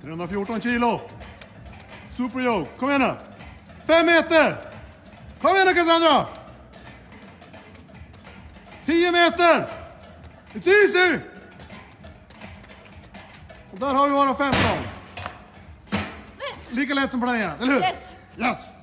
314 kilo. Super yoke. Kom igen nu. 5 meter. Kom igen nu, Cassandra. 10 meter. It's easy. Och där har vi våra 15. Lika lätt som planerat, eller hur? Yes. Yes.